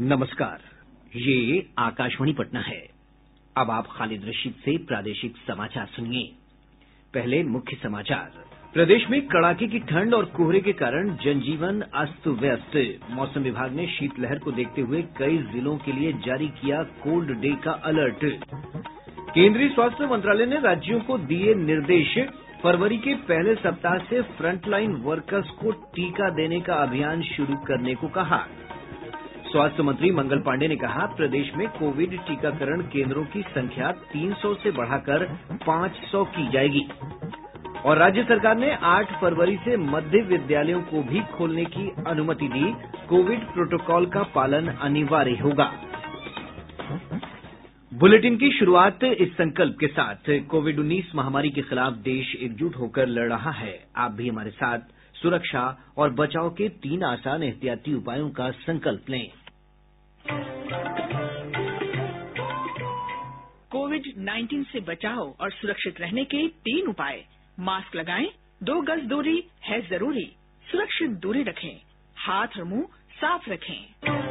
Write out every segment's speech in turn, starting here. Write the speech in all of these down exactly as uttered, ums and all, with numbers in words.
नमस्कार, ये आकाशवाणी पटना है। अब आप खालिद रशीद से प्रादेशिक समाचार सुनिए। पहले मुख्य समाचार। प्रदेश में कड़ाके की ठंड और कोहरे के कारण जनजीवन अस्त व्यस्त। मौसम विभाग ने शीतलहर को देखते हुए कई जिलों के लिए जारी किया कोल्ड डे का अलर्ट। केंद्रीय स्वास्थ्य मंत्रालय ने राज्यों को दिए निर्देश, फरवरी के पहले सप्ताह से फ्रंटलाइन वर्कर्स को टीका देने का अभियान शुरू करने को कहा। स्वास्थ्य मंत्री मंगल पांडेय ने कहा, प्रदेश में कोविड टीकाकरण केंद्रों की संख्या तीन सौ से बढ़ाकर पाँच सौ की जाएगी। और राज्य सरकार ने आठ फरवरी से मध्य विद्यालयों को भी खोलने की अनुमति दी। कोविड प्रोटोकॉल का पालन अनिवार्य होगा। बुलेटिन की शुरुआत इस संकल्प के साथ, कोविड उन्नीस महामारी के खिलाफ देश एकजुट होकर लड़ रहा है। आप भी हमारे साथ सुरक्षा और बचाव के तीन आसान एहतियाती उपायों का संकल्प लें। कोविड उन्नीस से बचाव और सुरक्षित रहने के तीन उपाय। मास्क लगाएं, दो गज दूरी है जरूरी, सुरक्षित दूरी रखें, हाथ और मुंह साफ रखें।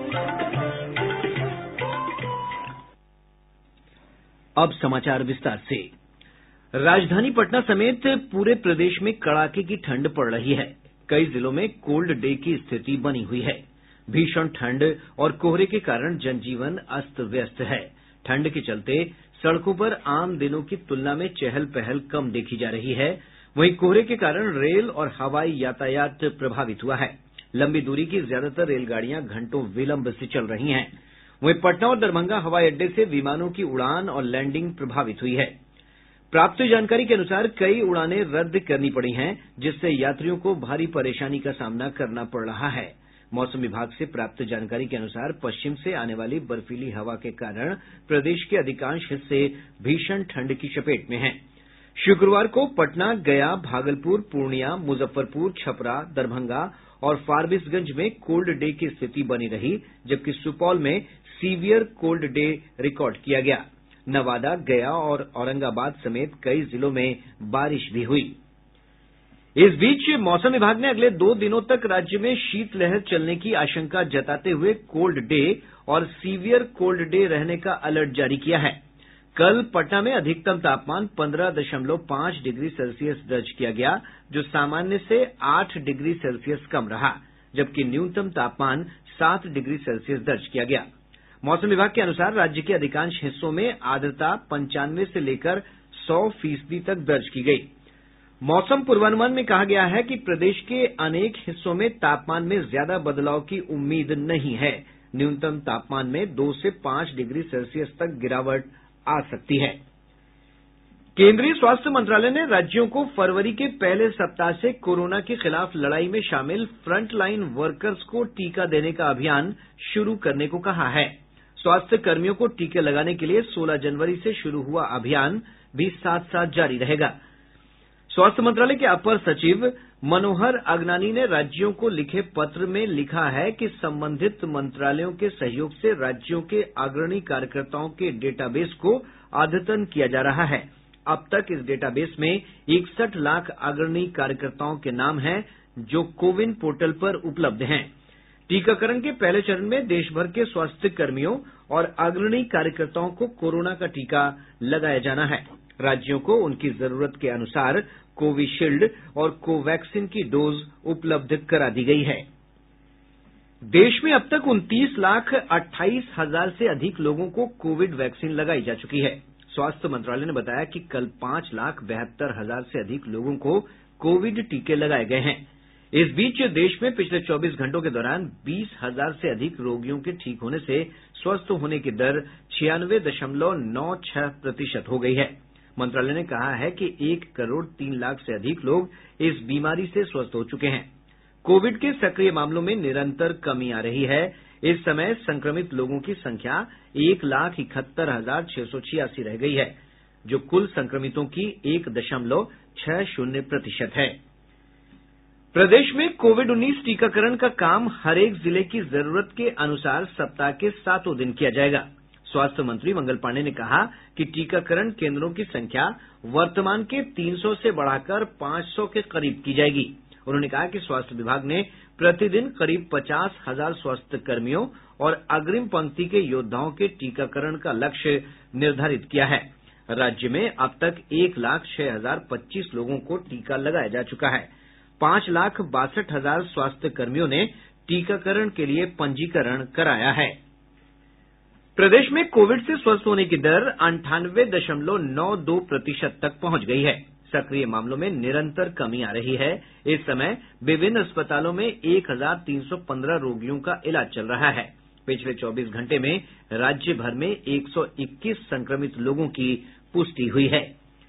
अब समाचार विस्तार से। राजधानी पटना समेत पूरे प्रदेश में कड़ाके की ठंड पड़ रही है। कई जिलों में कोल्ड डे की स्थिति बनी हुई है। भीषण ठंड और कोहरे के कारण जनजीवन अस्त व्यस्त है। ठंड के चलते सड़कों पर आम दिनों की तुलना में चहल पहल कम देखी जा रही है। वहीं कोहरे के कारण रेल और हवाई यातायात प्रभावित हुआ है। लंबी दूरी की ज्यादातर रेलगाड़ियां घंटों विलंब से चल रही हैं। वहीं पटना और दरभंगा हवाई अड्डे से विमानों की उड़ान और लैंडिंग प्रभावित हुई है। प्राप्त जानकारी के अनुसार कई उड़ानें रद्द करनी पड़ी हैं, जिससे यात्रियों को भारी परेशानी का सामना करना पड़ रहा है। मौसम विभाग से प्राप्त जानकारी के अनुसार पश्चिम से आने वाली बर्फीली हवा के कारण प्रदेश के अधिकांश हिस्से भीषण ठंड की चपेट में हैं। शुक्रवार को पटना, गया, भागलपुर, पूर्णिया, मुजफ्फरपुर, छपरा, दरभंगा और फारबिसगंज में कोल्ड डे की स्थिति बनी रही, जबकि सुपौल में सीवियर कोल्ड डे रिकॉर्ड किया गया। नवादा, गया और औरंगाबाद समेत कई जिलों में बारिश भी हुई। इस बीच मौसम विभाग ने अगले दो दिनों तक राज्य में शीतलहर चलने की आशंका जताते हुए कोल्ड डे और सीवियर कोल्ड डे रहने का अलर्ट जारी किया है। कल पटना में अधिकतम तापमान पंद्रह दशमलव पाँच डिग्री सेल्सियस दर्ज किया गया, जो सामान्य से आठ डिग्री सेल्सियस कम रहा, जबकि न्यूनतम तापमान सात डिग्री सेल्सियस दर्ज किया गया। मौसम विभाग के अनुसार राज्य के अधिकांश हिस्सों में आर्द्रता पंचानवे से लेकर सौ फीसदी तक दर्ज की गयी। मौसम पूर्वानुमान में कहा गया है कि प्रदेश के अनेक हिस्सों में तापमान में ज्यादा बदलाव की उम्मीद नहीं है। न्यूनतम तापमान में दो से पाँच डिग्री सेल्सियस तक गिरावट आ सकती है। केंद्रीय स्वास्थ्य मंत्रालय ने राज्यों को फरवरी के पहले सप्ताह से कोरोना के खिलाफ लड़ाई में शामिल फ्रंटलाइन वर्कर्स को टीका देने का अभियान शुरू करने को कहा है। स्वास्थ्य कर्मियों को टीके लगाने के लिए सोलह जनवरी से शुरू हुआ अभियान भी साथ साथ जारी रहेगा। स्वास्थ्य मंत्रालय के अपर सचिव मनोहर अगनानी ने राज्यों को लिखे पत्र में लिखा है कि संबंधित मंत्रालयों के सहयोग से राज्यों के अग्रणी कार्यकर्ताओं के डेटाबेस को अद्यतन किया जा रहा है। अब तक इस डेटाबेस में इकसठ लाख अग्रणी कार्यकर्ताओं के नाम हैं, जो कोविन पोर्टल पर उपलब्ध हैं। टीकाकरण के पहले चरण में देश भर के स्वास्थ्य कर्मियों और अग्रणी कार्यकर्ताओं को कोरोना का टीका लगाया जाना है। राज्यों को उनकी जरूरत के अनुसार कोविशील्ड और कोवैक्सिन की डोज उपलब्ध करा दी गई है। देश में अब तक उनतीस लाख अट्ठाईस हजार से अधिक लोगों को कोविड वैक्सीन लगाई जा चुकी है। स्वास्थ्य मंत्रालय ने बताया कि कल पांच लाख बहत्तर हजार से अधिक लोगों को कोविड टीके लगाए गए हैं। इस बीच देश में पिछले चौबीस घंटों के दौरान बीस हजार से अधिक रोगियों के ठीक होने से स्वस्थ होने की दर छियानवे दशमलव नौ छह प्रतिशत हो गई है। मंत्रालय ने कहा है कि एक करोड़ तीन लाख से अधिक लोग इस बीमारी से स्वस्थ हो चुके हैं। कोविड के सक्रिय मामलों में निरंतर कमी आ रही है। इस समय संक्रमित लोगों की संख्या एक लाख इकहत्तर हजार छह सौ छियासी रह गई है, जो कुल संक्रमितों की एक दशमलव छह शून्य प्रतिशत है। प्रदेश में कोविड उन्नीस टीकाकरण का काम हरेक जिले की जरूरत के अनुसार सप्ताह के सातों दिन किया जाएगा। स्वास्थ्य मंत्री मंगल पांडेय ने कहा कि टीकाकरण केंद्रों की संख्या वर्तमान के तीन सौ से बढ़ाकर पाँच सौ के करीब की जाएगी। उन्होंने कहा कि स्वास्थ्य विभाग ने प्रतिदिन करीब पचास हजार स्वास्थ्य कर्मियों और अग्रिम पंक्ति के योद्धाओं के टीकाकरण का लक्ष्य निर्धारित किया है। राज्य में अब तक एक लाख छह हजार पच्चीस लोगों को टीका लगाया जा चुका है। पांच लाख बासठ हजार स्वास्थ्य कर्मियों ने टीकाकरण के लिए पंजीकरण कराया है। प्रदेश में कोविड से स्वस्थ होने की दर अंठानवे दशमलव नौ दो प्रतिशत तक पहुंच गई है। सक्रिय मामलों में निरंतर कमी आ रही है। इस समय विभिन्न अस्पतालों में एक हजार तीन सौ पंद्रह रोगियों का इलाज चल रहा है। पिछले चौबीस घंटे में राज्य भर में एक सौ इक्कीस संक्रमित लोगों की पुष्टि हुई है।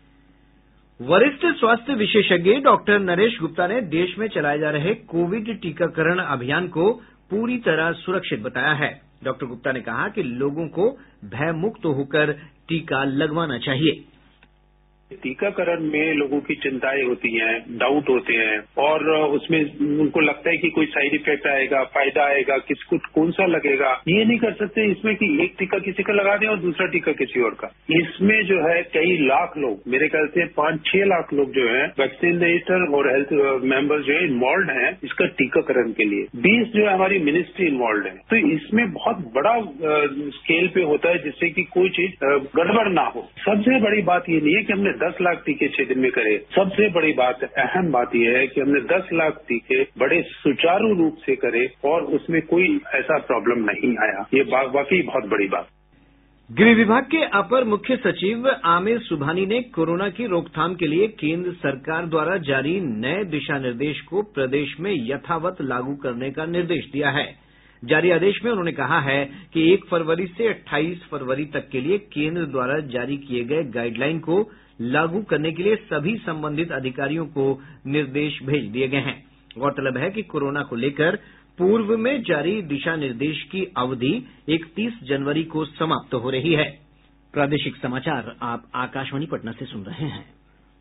वरिष्ठ स्वास्थ्य विशेषज्ञ डॉक्टर नरेश गुप्ता ने देश में चलाए जा रहे कोविड टीकाकरण अभियान को पूरी तरह सुरक्षित बताया है। डॉक्टर गुप्ता ने कहा कि लोगों को भयमुक्त होकर टीका लगवाना चाहिए। टीकाकरण में लोगों की चिंताएं होती हैं, डाउट होते हैं और उसमें उनको लगता है कि कोई साइड इफेक्ट आएगा, फायदा आएगा, किसको कौन सा लगेगा। ये नहीं कर सकते इसमें कि एक टीका किसी का लगा दें और दूसरा टीका किसी और का। इसमें जो है कई लाख लोग, मेरे ख्याल से पांच छह लाख लोग जो है वैक्सीनेटर और हेल्थ मेंबर्स जो है इन्वॉल्व हैं इसका टीकाकरण के लिए। बीस जो है हमारी मिनिस्ट्री इन्वॉल्व है। तो इसमें बहुत बड़ा स्केल पे होता है जिससे कि कोई चीज गड़बड़ ना हो। सबसे बड़ी बात ये नहीं है कि हमने दस लाख टीके छह दिन में करे। सबसे बड़ी बात, अहम बात यह है कि हमने दस लाख टीके बड़े सुचारू रूप से करे और उसमें कोई ऐसा प्रॉब्लम नहीं आया। ये वाकई बहुत बड़ी बात। गृह विभाग के अपर मुख्य सचिव आमिर सुबहानी ने कोरोना की रोकथाम के लिए केंद्र सरकार द्वारा जारी नए दिशा निर्देश को प्रदेश में यथावत लागू करने का निर्देश दिया है। जारी आदेश में उन्होंने कहा है कि एक फरवरी से अट्ठाईस फरवरी तक के लिए केंद्र द्वारा जारी किए गए गाइडलाइन को लागू करने के लिए सभी संबंधित अधिकारियों को निर्देश भेज दिए गए हैं। गौरतलब है कि कोरोना को लेकर पूर्व में जारी दिशा निर्देश की अवधि इकतीस जनवरी को समाप्त हो रही है। प्रादेशिक समाचार आप आकाशवाणी पटना से सुन रहे हैं।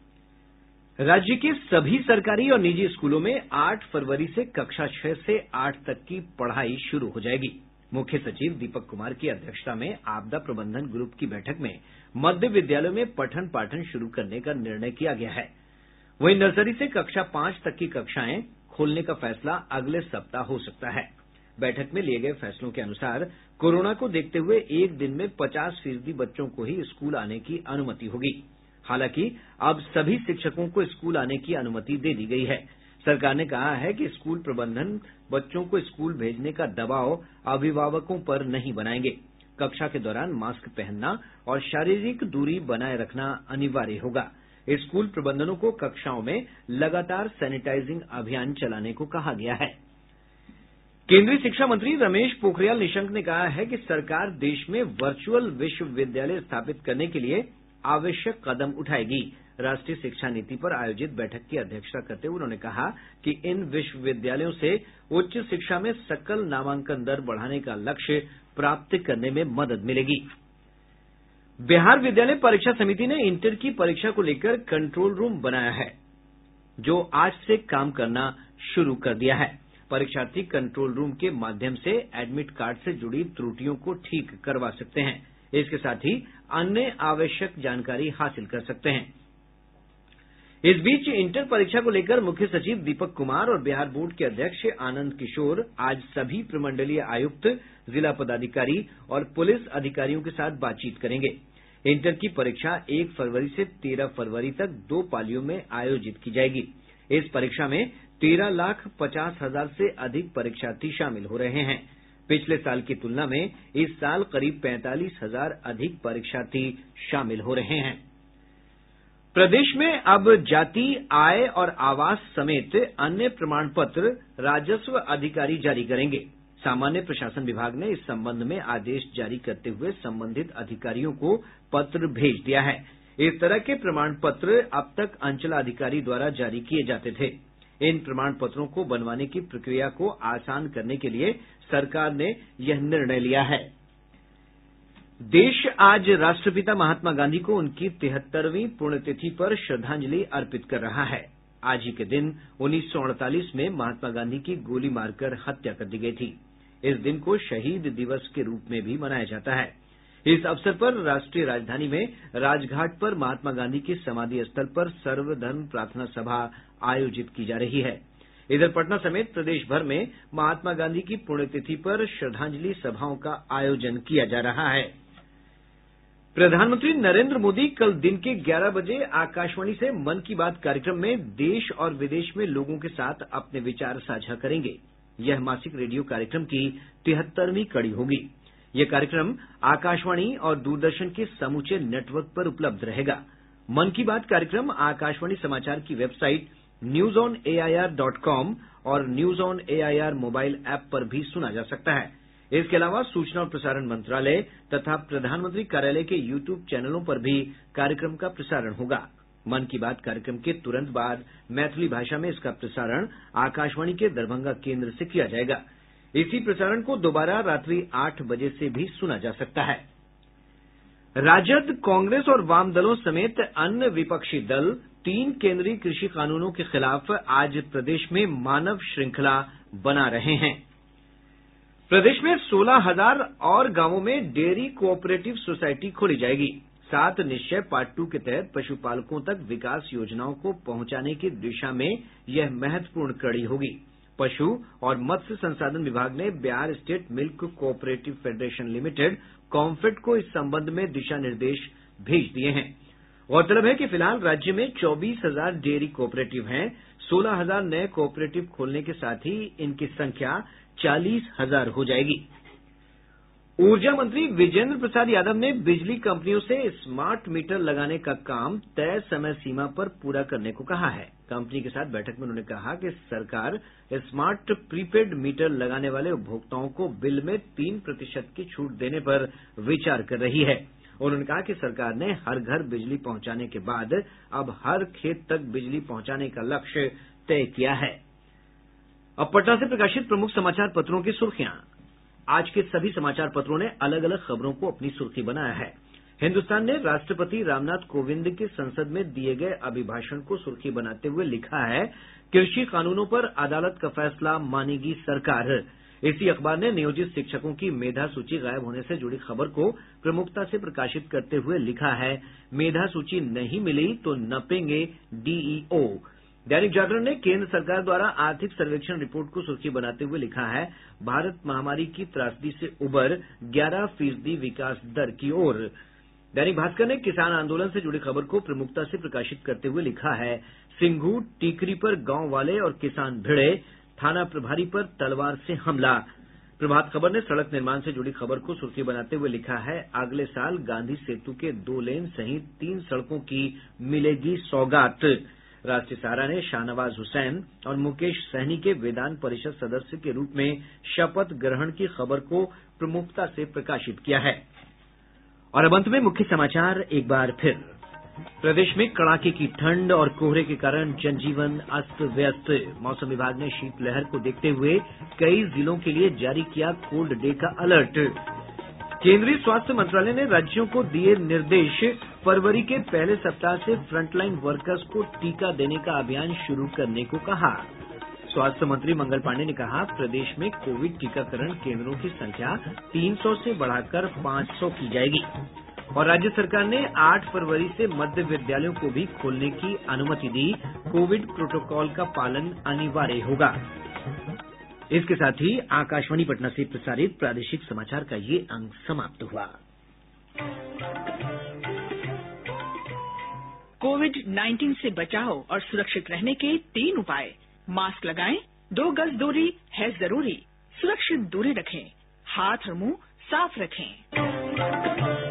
राज्य के सभी सरकारी और निजी स्कूलों में आठ फरवरी से कक्षा छह से आठ तक की पढ़ाई शुरू हो जाएगी। मुख्य सचिव दीपक कुमार की अध्यक्षता में आपदा प्रबंधन ग्रुप की बैठक में मध्य विद्यालयों में पठन पाठन शुरू करने का निर्णय किया गया है। वहीं नर्सरी से कक्षा पांच तक की कक्षाएं खोलने का फैसला अगले सप्ताह हो सकता है। बैठक में लिए गए फैसलों के अनुसार कोरोना को देखते हुए एक दिन में पचास फीसदी बच्चों को ही स्कूल आने की अनुमति होगी। हालांकि अब सभी शिक्षकों को स्कूल आने की अनुमति दे दी गई है। सरकार ने कहा है कि स्कूल प्रबंधन बच्चों को स्कूल भेजने का दबाव अभिभावकों पर नहीं बनाएंगे। कक्षा के दौरान मास्क पहनना और शारीरिक दूरी बनाए रखना अनिवार्य होगा। स्कूल प्रबंधनों को कक्षाओं में लगातार सैनिटाइजिंग अभियान चलाने को कहा गया है। केंद्रीय शिक्षा मंत्री रमेश पोखरियाल निशंक ने कहा है कि सरकार देश में वर्चुअल विश्वविद्यालय स्थापित करने के लिए आवश्यक कदम उठाएगी। राष्ट्रीय शिक्षा नीति पर आयोजित बैठक की अध्यक्षता करते हुए उन्होंने कहा कि इन विश्वविद्यालयों से उच्च शिक्षा में सकल नामांकन दर बढ़ाने का लक्ष्य प्राप्त करने में मदद मिलेगी। बिहार विद्यालय परीक्षा समिति ने इंटर की परीक्षा को लेकर कंट्रोल रूम बनाया है, जो आज से काम करना शुरू कर दिया है। परीक्षार्थी कंट्रोल रूम के माध्यम से एडमिट कार्ड से जुड़ी त्रुटियों को ठीक करवा सकते हैं। इसके साथ ही अन्य आवश्यक जानकारी हासिल कर सकते हैं। इस बीच इंटर परीक्षा को लेकर मुख्य सचिव दीपक कुमार और बिहार बोर्ड के अध्यक्ष आनंद किशोर आज सभी प्रमंडलीय आयुक्त, जिला पदाधिकारी और पुलिस अधिकारियों के साथ बातचीत करेंगे। इंटर की परीक्षा एक फरवरी से तेरह फरवरी तक दो पालियों में आयोजित की जाएगी। इस परीक्षा में तेरह लाख पचास हजार से अधिक परीक्षार्थी शामिल हो रहे हैं। पिछले साल की तुलना में इस साल करीब पैंतालीस हजार अधिक परीक्षार्थी शामिल हो रहे हैं। प्रदेश में अब जाति, आय और आवास समेत अन्य प्रमाण पत्र राजस्व अधिकारी जारी करेंगे। सामान्य प्रशासन विभाग ने इस संबंध में आदेश जारी करते हुए संबंधित अधिकारियों को पत्र भेज दिया है। इस तरह के प्रमाण पत्र अब तक अंचलाधिकारी द्वारा जारी किए जाते थे। इन प्रमाण पत्रों को बनवाने की प्रक्रिया को आसान करने के लिए सरकार ने यह निर्णय लिया है। देश आज राष्ट्रपिता महात्मा गांधी को उनकी तिहत्तरवीं पुण्यतिथि पर श्रद्धांजलि अर्पित कर रहा है। आज ही के दिन उन्नीस सौ अड़तालीस में महात्मा गांधी की गोली मारकर हत्या कर दी गई थी। इस दिन को शहीद दिवस के रूप में भी मनाया जाता है। इस अवसर पर राष्ट्रीय राजधानी में राजघाट पर महात्मा गांधी की समाधि स्थल पर सर्वधर्म प्रार्थना सभा आयोजित की जा रही है। इधर पटना समेत प्रदेश भर में महात्मा गांधी की पुण्यतिथि पर श्रद्धांजलि सभाओं का आयोजन किया जा रहा है। प्रधानमंत्री नरेंद्र मोदी कल दिन के ग्यारह बजे आकाशवाणी से मन की बात कार्यक्रम में देश और विदेश में लोगों के साथ अपने विचार साझा करेंगे। यह मासिक रेडियो कार्यक्रम की तिहत्तरवीं कड़ी होगी। यह कार्यक्रम आकाशवाणी और दूरदर्शन के समूचे नेटवर्क पर उपलब्ध रहेगा। मन की बात कार्यक्रम आकाशवाणी समाचार की website news on AIR dot com और news on AIR mobile app पर भी सुना जा सकता है। इसके अलावा सूचना और प्रसारण मंत्रालय तथा प्रधानमंत्री कार्यालय के यूट्यूब चैनलों पर भी कार्यक्रम का प्रसारण होगा। मन की बात कार्यक्रम के तुरंत बाद मैथिली भाषा में इसका प्रसारण आकाशवाणी के दरभंगा केंद्र से किया जाएगा। इसी प्रसारण को दोबारा रात्रि आठ बजे से भी सुना जा सकता है। राजद, कांग्रेस और वाम दलों समेत अन्य विपक्षी दल तीन केंद्रीय कृषि कानूनों के खिलाफ आज प्रदेश में मानव श्रृंखला बना रहे हैं। प्रदेश में सोलह हजार और गांवों में डेयरी कोऑपरेटिव सोसाइटी खोली जाएगी। सात निश्चय पार्ट टू के तहत पशुपालकों तक विकास योजनाओं को पहुंचाने की दिशा में यह महत्वपूर्ण कड़ी होगी। पशु और मत्स्य संसाधन विभाग ने Bihar state milk cooperative federation limited COMFED को इस संबंध में दिशा निर्देश भेज दिए हैं। गौरतलब है कि फिलहाल राज्य में चौबीस हजार डेयरी कोऑपरेटिव हैं। सोलह हजार नए कोऑपरेटिव खोलने के साथ ही इनकी संख्या चालीस हजार हो जाएगी। ऊर्जा मंत्री विजेंद्र प्रसाद यादव ने बिजली कंपनियों से स्मार्ट मीटर लगाने का काम तय समय सीमा पर पूरा करने को कहा है। कंपनी के साथ बैठक में उन्होंने कहा कि सरकार स्मार्ट प्रीपेड मीटर लगाने वाले उपभोक्ताओं को बिल में तीन प्रतिशत की छूट देने पर विचार कर रही है। उन्होंने कहा कि सरकार ने हर घर बिजली पहुंचाने के बाद अब हर खेत तक बिजली पहुंचाने का लक्ष्य तय किया है। अब पटना से प्रकाशित प्रमुख समाचार पत्रों की सुर्खियां। आज के सभी समाचार पत्रों ने अलग अलग खबरों को अपनी सुर्खी बनाया है। हिन्दुस्तान ने राष्ट्रपति रामनाथ कोविंद के संसद में दिए गए अभिभाषण को सुर्खी बनाते हुए लिखा है, कृषि कानूनों पर अदालत का फैसला मानेगी सरकार। इसी अखबार ने नियोजित शिक्षकों की मेधा सूची गायब होने से जुड़ी खबर को प्रमुखता से प्रकाशित करते हुए लिखा है, मेधा सूची नहीं मिली तो नपेंगे डीईओ। दैनिक जागरण ने केंद्र सरकार द्वारा आर्थिक सर्वेक्षण रिपोर्ट को सुर्खी बनाते हुए लिखा है, भारत महामारी की त्रासदी से उबर ग्यारह फीसदी विकास दर की ओर। दैनिक भास्कर ने किसान आंदोलन से जुड़ी खबर को प्रमुखता से प्रकाशित करते हुए लिखा है, सिंघू टीकरी पर गांव वाले और किसान भिड़े, थाना प्रभारी पर तलवार से हमला। प्रभात खबर ने सड़क निर्माण से जुड़ी खबर को सुर्खी बनाते हुए लिखा है, अगले साल गांधी सेतु के दो लेन सहित तीन सड़कों की मिलेगी सौगात। राष्ट्रीय सहारा ने शाहनवाज हुसैन और मुकेश सहनी के विधान परिषद सदस्य के रूप में शपथ ग्रहण की खबर को प्रमुखता से प्रकाशित किया है। और अब अंत में मुख्य समाचार एक बार फिर। प्रदेश में कड़ाके की ठंड और कोहरे के कारण जनजीवन अस्त व्यस्त। मौसम विभाग ने शीतलहर को देखते हुए कई जिलों के लिए जारी किया कोल्ड डे का अलर्ट। केंद्रीय स्वास्थ्य मंत्रालय ने राज्यों को दिए निर्देश, फरवरी के पहले सप्ताह से फ्रंटलाइन वर्कर्स को टीका देने का अभियान शुरू करने को कहा। स्वास्थ्य मंत्री मंगल पांडेय ने कहा, प्रदेश में कोविड टीकाकरण केंद्रों की संख्या तीन सौ से बढ़ाकर पाँच सौ की जाएगी। और राज्य सरकार ने आठ फरवरी से मध्य विद्यालयों को भी खोलने की अनुमति दी, कोविड प्रोटोकॉल का पालन अनिवार्य होगा। इसके साथ ही आकाशवाणी पटना से प्रसारित प्रादेशिक समाचार का ये अंक समाप्त हुआ। कोविड नाइन्टीन से बचाव और सुरक्षित रहने के तीन उपाय। मास्क लगाएं, दो गज दूरी है जरूरी, सुरक्षित दूरी रखें, हाथ और मुंह साफ रखें।